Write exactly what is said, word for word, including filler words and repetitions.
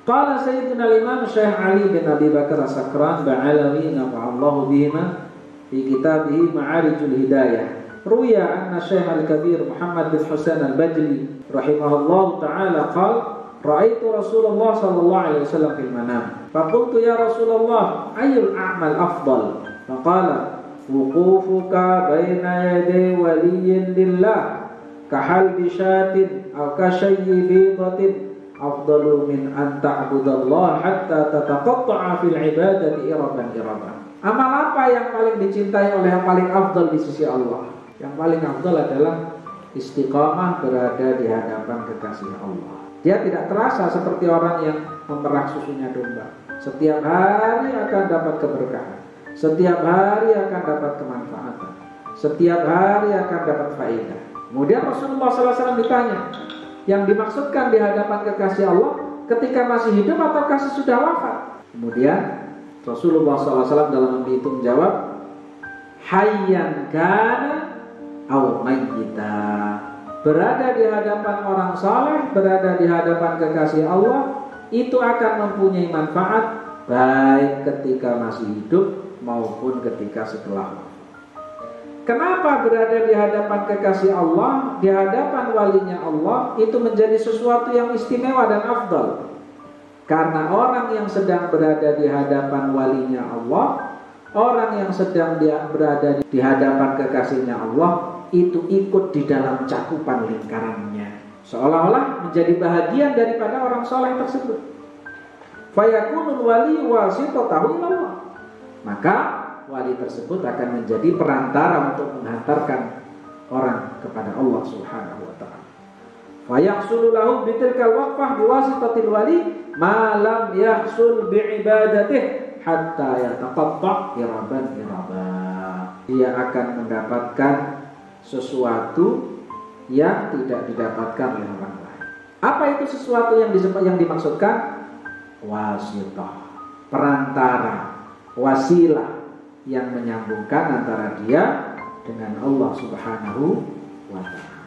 Qala Sayyidina al-Imam Syekh Ali bin Abi Bakar As-Sakran Ba'alawi nafa'allahu bihima fi kitabih Ma'arijul Hidayah. Ruya anna Syekh Al-Kabir Muhammad bin Husain Al-Bajli rahimahullahu ta'ala qala ra'aitu Rasulullah sallallahu alaihi wasallam fil manam. Faqultu ya Rasulullah ayyul a'mal afdal? Faqala wuqufuka baina yaday waliyyin lillah kahalbi syatin aw kashayyi bidatin afdalu min an ta'budallaha hatta tataqatta'a fil ibadati iraban iraban. Amal apa yang paling dicintai oleh yang paling afdal di sisi Allah? Yang paling afdal adalah istiqamah berada di hadapan kekasih Allah. Dia tidak terasa seperti orang yang memerah susunya domba. Setiap hari akan dapat keberkahan, setiap hari akan dapat kemanfaatan, setiap hari akan dapat faedah. Kemudian Rasulullah sallallahu alaihi wasallam ditanya, yang dimaksudkan di hadapan kekasih Allah ketika masih hidup ataukah sesudah wafat? Kemudian Rasulullah sallallahu alaihi wasallam dalam menghitung jawab, hayyan kana aw mayyita. Berada di hadapan orang saleh, berada di hadapan kekasih Allah, itu akan mempunyai manfaat baik ketika masih hidup maupun ketika setelah wafat. Kenapa berada di hadapan kekasih Allah, di hadapan walinya Allah, itu menjadi sesuatu yang istimewa dan afdal? Karena orang yang sedang berada di hadapan walinya Allah, orang yang sedang dia berada di hadapan kekasihnya Allah, itu ikut di dalam cakupan lingkarannya, seolah-olah menjadi bahagian daripada orang soleh tersebut. Fayakunul wali wasitatahu ilallah. Maka wali tersebut akan menjadi perantara untuk menghantarkan orang kepada Allah Subhanahu wa taala. Fa yahsulu lahu bitilkal waqfah biwasitatil wali ma lam yahsul biibadatih hatta yataqatta iraban iraba. Dia akan mendapatkan sesuatu yang tidak didapatkan oleh orang lain. Apa itu sesuatu yang disebut yang dimaksudkan? Wasitah, perantara, wasilah yang menyambungkan antara dia dengan Allah Subhanahu wa ta'ala.